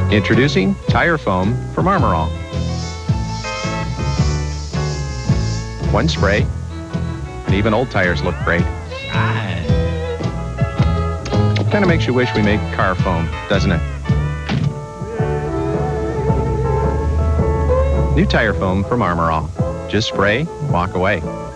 Introducing tire foam from Armor All. One spray, and even old tires look great. Kind of makes you wish we made car foam, doesn't it? New tire foam from Armor All. Just spray, walk away.